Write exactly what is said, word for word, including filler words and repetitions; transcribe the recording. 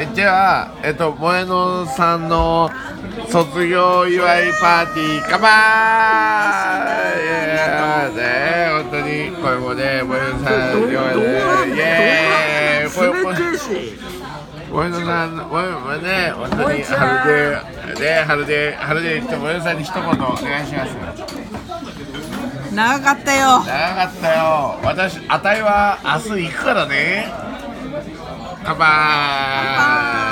えじゃあ、えっと、萌野さんの卒業祝いパーティー乾杯。いやーね、本当にこれもね、萌野さんにはね、イエーイ、これも萌野さん、萌野はね、本当に春で、ね、春で、春で、萌野さんに一言お願いします。 長かったよ。 長かったよ。私、あたいは明日行くからね。乾杯。